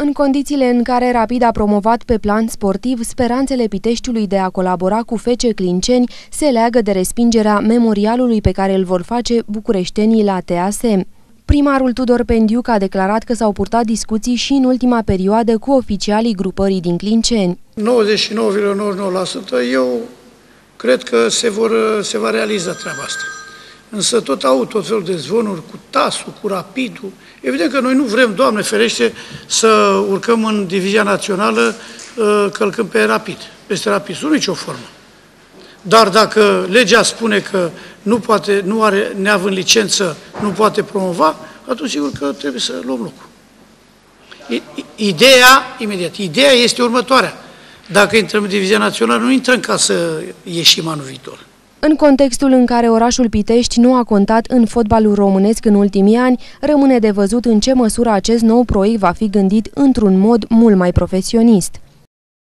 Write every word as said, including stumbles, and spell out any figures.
În condițiile în care Rapid a promovat pe plan sportiv speranțele Piteștiului de a colabora cu F C Clinceni se leagă de respingerea memorialului pe care îl vor face bucureștenii la T A S. Primarul Tudor Pendiuc a declarat că s-au purtat discuții și în ultima perioadă cu oficialii grupării din Clinceni. nouăzeci și nouă virgulă nouăzeci și nouă la sută eu cred că se, vor, se va realiza treaba asta. Însă tot au tot felul de zvonuri cu Tasul, cu Rapidul. Evident că noi nu vrem, Doamne ferește, să urcăm în divizia națională călcând pe Rapid, peste Rapid, sub nicio formă. Dar dacă legea spune că nu poate, nu are, neavând licență, nu poate promova, atunci sigur că trebuie să luăm locul. Ideea, imediat, ideea este următoarea. Dacă intrăm în divizia națională, nu intrăm ca să ieșim anul viitor. În contextul în care orașul Pitești nu a contat în fotbalul românesc în ultimii ani, rămâne de văzut în ce măsură acest nou proiect va fi gândit într-un mod mult mai profesionist.